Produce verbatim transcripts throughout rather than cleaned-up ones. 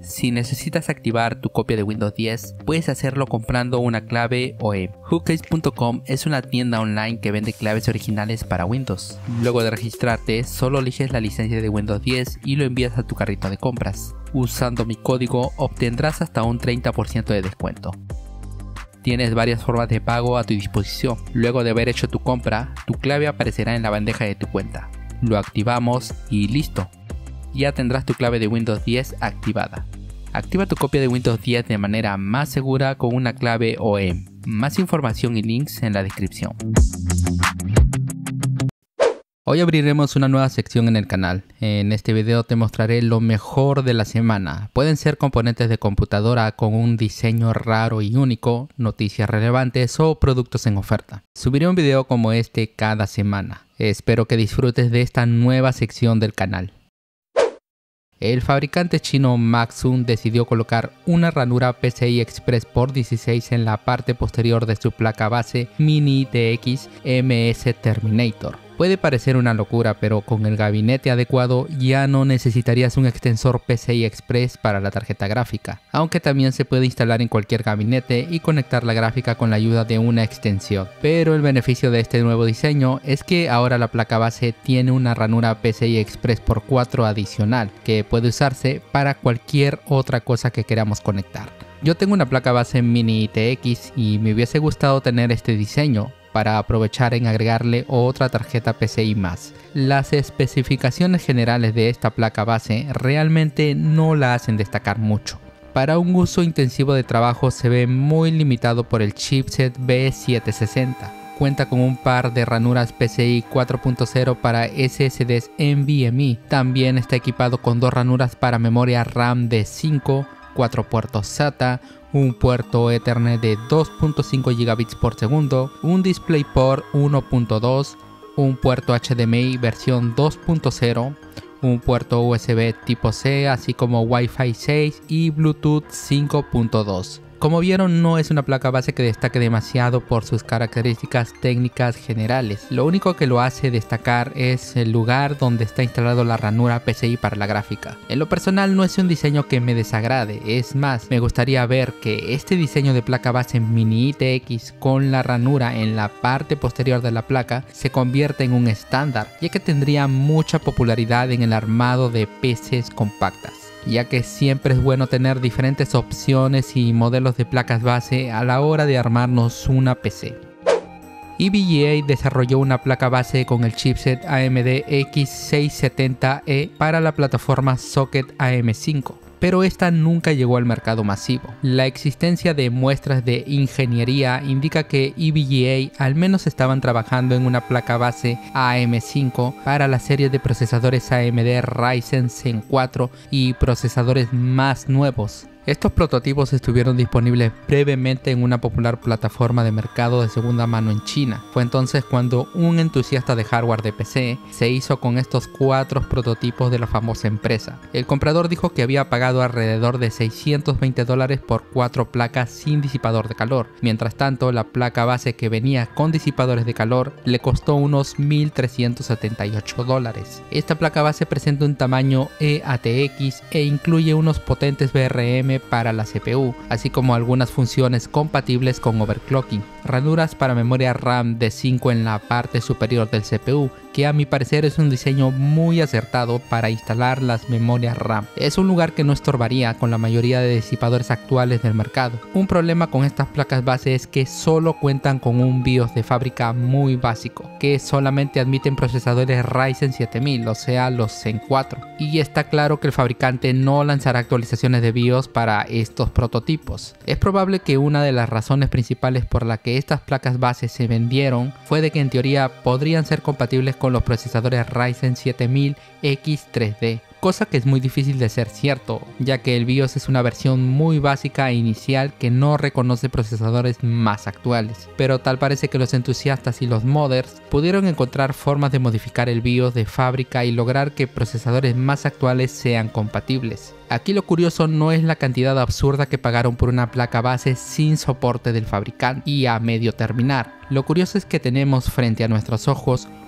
Si necesitas activar tu copia de Windows diez, puedes hacerlo comprando una clave O E M. Hookcase punto com es una tienda online que vende claves originales para Windows. Luego de registrarte, solo eliges la licencia de Windows diez y lo envías a tu carrito de compras. Usando mi código obtendrás hasta un treinta por ciento de descuento. Tienes varias formas de pago a tu disposición. Luego de haber hecho tu compra, tu clave aparecerá en la bandeja de tu cuenta. Lo activamos y listo. Ya tendrás tu clave de Windows diez activada. Activa tu copia de Windows diez de manera más segura con una clave O E M. Más información y links en la descripción. Hoy abriremos una nueva sección en el canal. En este video te mostraré lo mejor de la semana. Pueden ser componentes de computadora con un diseño raro y único, noticias relevantes o productos en oferta. Subiré un video como este cada semana. Espero que disfrutes de esta nueva sección del canal. El fabricante chino Maxum decidió colocar una ranura P C I Express por dieciséis en la parte posterior de su placa base Mini I T X M S Terminator. Puede parecer una locura, pero con el gabinete adecuado ya no necesitarías un extensor P C I Express para la tarjeta gráfica, aunque también se puede instalar en cualquier gabinete y conectar la gráfica con la ayuda de una extensión. Pero el beneficio de este nuevo diseño es que ahora la placa base tiene una ranura P C I Express por cuatro adicional, que puede usarse para cualquier otra cosa que queramos conectar. Yo tengo una placa base Mini I T X y me hubiese gustado tener este diseño para aprovechar en agregarle otra tarjeta P C I más. Las especificaciones generales de esta placa base realmente no la hacen destacar mucho. Para un uso intensivo de trabajo se ve muy limitado por el chipset B setecientos sesenta. Cuenta con un par de ranuras P C I cuatro punto cero para S S Ds NVMe. También está equipado con dos ranuras para memoria RAM de cinco, cuatro puertos SATA, un puerto Ethernet de dos punto cinco gigabits por segundo, un DisplayPort uno punto dos, un puerto H D M I versión dos punto cero, un puerto U S B tipo C, así como Wi-Fi seis y Bluetooth cinco punto dos. Como vieron, no es una placa base que destaque demasiado por sus características técnicas generales. Lo único que lo hace destacar es el lugar donde está instalado la ranura P C I para la gráfica. En lo personal no es un diseño que me desagrade, es más, me gustaría ver que este diseño de placa base Mini I T X con la ranura en la parte posterior de la placa se convierta en un estándar, ya que tendría mucha popularidad en el armado de P Cs compactas, ya que siempre es bueno tener diferentes opciones y modelos de placas base a la hora de armarnos una P C. E V G A desarrolló una placa base con el chipset A M D X seiscientos setenta E para la plataforma Socket A M cinco. Pero esta nunca llegó al mercado masivo. La existencia de muestras de ingeniería indica que E V G A al menos estaban trabajando en una placa base A M cinco para la serie de procesadores A M D Ryzen Zen cuatro y procesadores más nuevos. Estos prototipos estuvieron disponibles brevemente en una popular plataforma de mercado de segunda mano en China. Fue entonces cuando un entusiasta de hardware de P C se hizo con estos cuatro prototipos de la famosa empresa. El comprador dijo que había pagado alrededor de seiscientos veinte dólares por cuatro placas sin disipador de calor. Mientras tanto, la placa base que venía con disipadores de calor le costó unos mil trescientos setenta y ocho dólares. Esta placa base presenta un tamaño E A T X e incluye unos potentes V R M para la C P U, así como algunas funciones compatibles con overclocking, ranuras para memoria RAM de cinco en la parte superior del C P U, que a mi parecer es un diseño muy acertado para instalar las memorias RAM. Es un lugar que no estorbaría con la mayoría de disipadores actuales del mercado. Un problema con estas placas base es que solo cuentan con un BIOS de fábrica muy básico, que solamente admiten procesadores Ryzen siete mil, o sea los Zen cuatro, y está claro que el fabricante no lanzará actualizaciones de BIOS para estos prototipos. Es probable que una de las razones principales por la que estas placas base se vendieron fue de que en teoría podrían ser compatibles con los procesadores Ryzen siete mil X tres D, cosa que es muy difícil de ser cierto, ya que el BIOS es una versión muy básica e inicial que no reconoce procesadores más actuales. Pero tal parece que los entusiastas y los modders pudieron encontrar formas de modificar el BIOS de fábrica y lograr que procesadores más actuales sean compatibles. Aquí lo curioso no es la cantidad absurda que pagaron por una placa base sin soporte del fabricante y a medio terminar. Lo curioso es que tenemos frente a nuestros ojos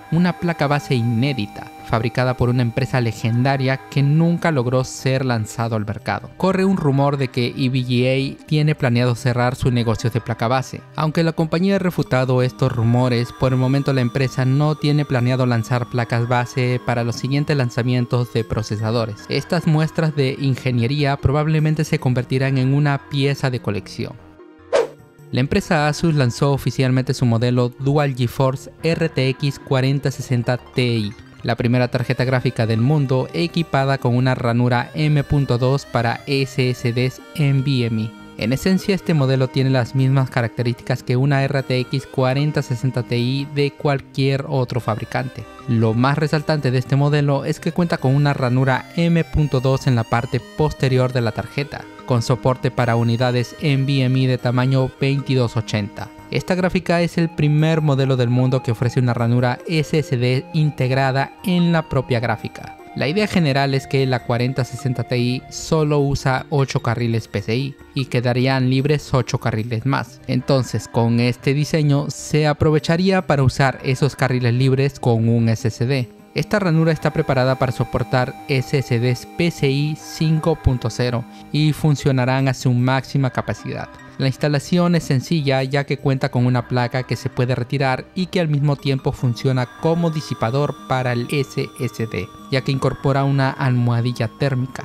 una placa base inédita, fabricada por una empresa legendaria que nunca logró ser lanzado al mercado. Corre un rumor de que E V G A tiene planeado cerrar su negocio de placa base. Aunque la compañía ha refutado estos rumores, por el momento la empresa no tiene planeado lanzar placas base para los siguientes lanzamientos de procesadores. Estas muestras de ingeniería probablemente se convertirán en una pieza de colección. La empresa Asus lanzó oficialmente su modelo Dual GeForce R T X cuarenta sesenta Ti, la primera tarjeta gráfica del mundo equipada con una ranura M punto dos para S S Ds NVMe. En esencia, este modelo tiene las mismas características que una R T X cuarenta sesenta Ti de cualquier otro fabricante. Lo más resaltante de este modelo es que cuenta con una ranura M punto dos en la parte posterior de la tarjeta, con soporte para unidades NVMe de tamaño veintidós ochenta. Esta gráfica es el primer modelo del mundo que ofrece una ranura S S D integrada en la propia gráfica. La idea general es que la cuarenta sesenta Ti solo usa ocho carriles P C I y quedarían libres ocho carriles más. Entonces, con este diseño se aprovecharía para usar esos carriles libres con un S S D. Esta ranura está preparada para soportar S S Ds P C I cinco punto cero y funcionarán a su máxima capacidad. La instalación es sencilla ya que cuenta con una placa que se puede retirar y que al mismo tiempo funciona como disipador para el S S D, ya que incorpora una almohadilla térmica.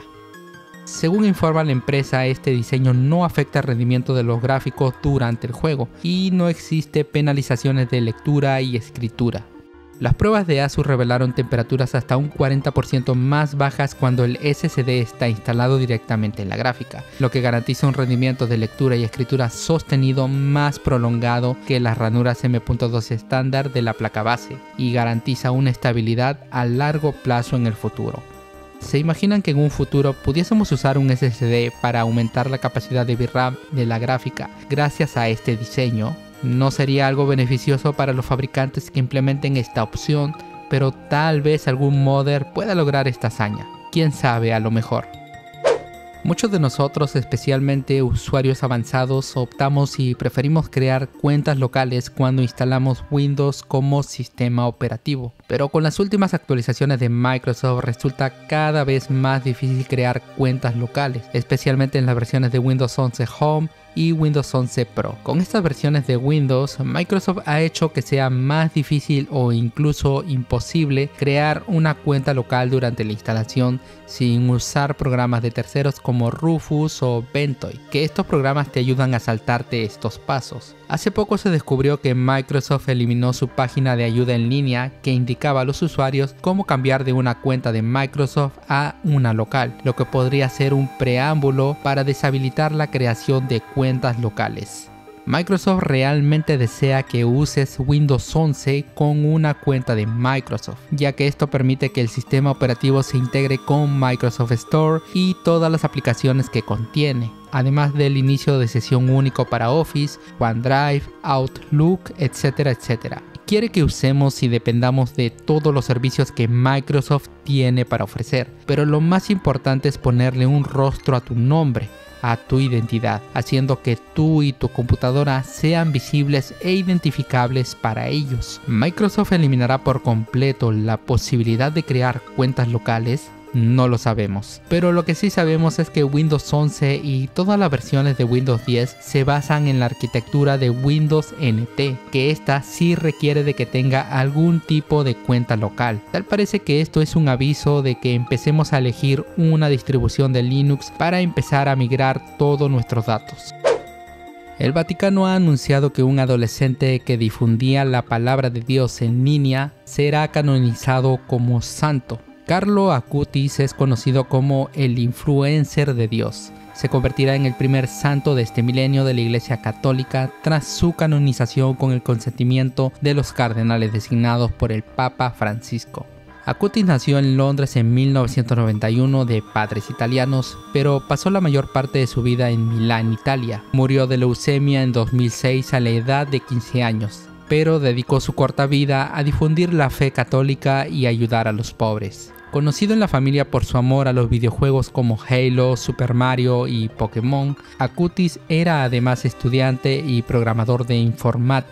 Según informa la empresa, este diseño no afecta el rendimiento de los gráficos durante el juego y no existe penalizaciones de lectura y escritura. Las pruebas de Asus revelaron temperaturas hasta un cuarenta por ciento más bajas cuando el S S D está instalado directamente en la gráfica, lo que garantiza un rendimiento de lectura y escritura sostenido más prolongado que las ranuras M punto dos estándar de la placa base y garantiza una estabilidad a largo plazo en el futuro. ¿Se imaginan que en un futuro pudiésemos usar un S S D para aumentar la capacidad de VRAM de la gráfica gracias a este diseño? No sería algo beneficioso para los fabricantes que implementen esta opción, pero tal vez algún modder pueda lograr esta hazaña. Quién sabe, a lo mejor. Muchos de nosotros, especialmente usuarios avanzados, optamos y preferimos crear cuentas locales cuando instalamos Windows como sistema operativo. Pero con las últimas actualizaciones de Microsoft resulta cada vez más difícil crear cuentas locales, especialmente en las versiones de Windows once Home y Windows once Pro. Con estas versiones de Windows, Microsoft ha hecho que sea más difícil o incluso imposible crear una cuenta local durante la instalación sin usar programas de terceros como Rufus o Ventoy, que estos programas te ayudan a saltarte estos pasos. Hace poco se descubrió que Microsoft eliminó su página de ayuda en línea que indicaba a los usuarios cómo cambiar de una cuenta de Microsoft a una local, lo que podría ser un preámbulo para deshabilitar la creación de cuentas locales. Microsoft realmente desea que uses Windows once con una cuenta de Microsoft, ya que esto permite que el sistema operativo se integre con Microsoft Store y todas las aplicaciones que contiene, además del inicio de sesión único para Office, OneDrive, Outlook, etcétera, etcétera. Quiere que usemos y dependamos de todos los servicios que Microsoft tiene para ofrecer, pero lo más importante es ponerle un rostro a tu nombre, a tu identidad, haciendo que tú y tu computadora sean visibles e identificables para ellos. ¿Microsoft eliminará por completo la posibilidad de crear cuentas locales? No lo sabemos, pero lo que sí sabemos es que Windows once y todas las versiones de Windows diez se basan en la arquitectura de Windows N T, que esta sí requiere de que tenga algún tipo de cuenta local. Tal parece que esto es un aviso de que empecemos a elegir una distribución de Linux para empezar a migrar todos nuestros datos. El Vaticano ha anunciado que un adolescente que difundía la palabra de Dios en línea será canonizado como santo. Carlo Acutis es conocido como el influencer de Dios. Se convertirá en el primer santo de este milenio de la Iglesia Católica tras su canonización con el consentimiento de los cardenales designados por el Papa Francisco. Acutis nació en Londres en mil novecientos noventa y uno de padres italianos, pero pasó la mayor parte de su vida en Milán, Italia. Murió de leucemia en dos mil seis a la edad de quince años. Pero dedicó su corta vida a difundir la fe católica y ayudar a los pobres. Conocido en la familia por su amor a los videojuegos como Halo, Super Mario y Pokémon, Acutis era además estudiante y programador de informática.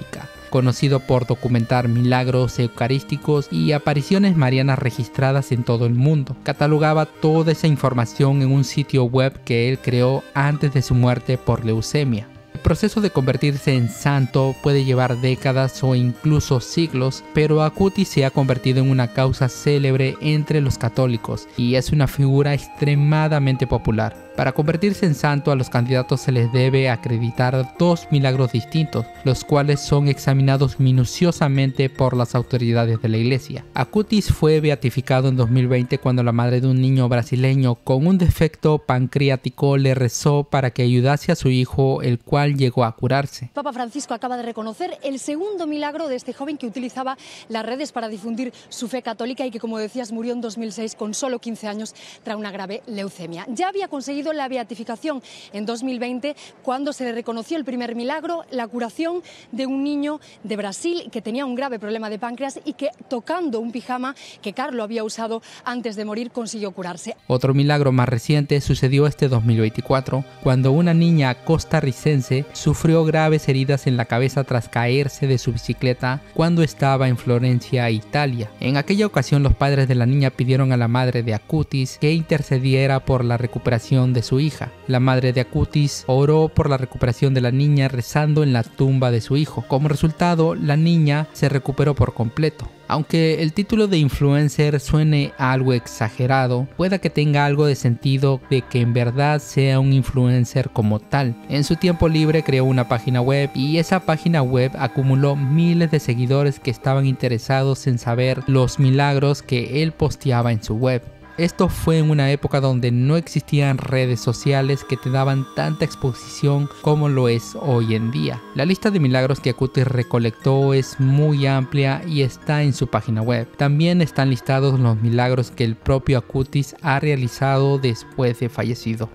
conocido por documentar milagros eucarísticos y apariciones marianas registradas en todo el mundo. Catalogaba toda esa información en un sitio web que él creó antes de su muerte por leucemia. El proceso de convertirse en santo puede llevar décadas o incluso siglos, pero Acutis se ha convertido en una causa célebre entre los católicos y es una figura extremadamente popular. Para convertirse en santo, a los candidatos se les debe acreditar dos milagros distintos, los cuales son examinados minuciosamente por las autoridades de la iglesia. Acutis fue beatificado en dos mil veinte cuando la madre de un niño brasileño con un defecto pancreático le rezó para que ayudase a su hijo, el cual llegó a curarse. Papa Francisco acaba de reconocer el segundo milagro de este joven que utilizaba las redes para difundir su fe católica y que, como decías, murió en dos mil seis con solo quince años tras una grave leucemia. Ya había conseguido la beatificación en dos mil veinte cuando se le reconoció el primer milagro, la curación de un niño de Brasil que tenía un grave problema de páncreas y que, tocando un pijama que Carlo había usado antes de morir, consiguió curarse. Otro milagro más reciente sucedió este dos mil veinticuatro cuando una niña costarricense sufrió graves heridas en la cabeza tras caerse de su bicicleta cuando estaba en Florencia, Italia. En aquella ocasión, los padres de la niña pidieron a la madre de Acutis que intercediera por la recuperación de su hija. La madre de Acutis oró por la recuperación de la niña rezando en la tumba de su hijo. Como resultado, la niña se recuperó por completo. Aunque el título de influencer suene algo exagerado, pueda que tenga algo de sentido de que en verdad sea un influencer como tal. En su tiempo libre creó una página web y esa página web acumuló miles de seguidores que estaban interesados en saber los milagros que él posteaba en su web. Esto fue en una época donde no existían redes sociales que te daban tanta exposición como lo es hoy en día. La lista de milagros que Acutis recolectó es muy amplia y está en su página web. También están listados los milagros que el propio Acutis ha realizado después de fallecido.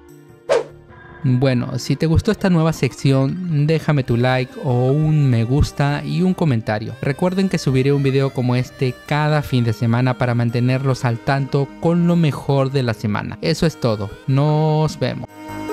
Bueno, si te gustó esta nueva sección, déjame tu like o un me gusta y un comentario. Recuerden que subiré un video como este cada fin de semana para mantenerlos al tanto con lo mejor de la semana. Eso es todo, nos vemos.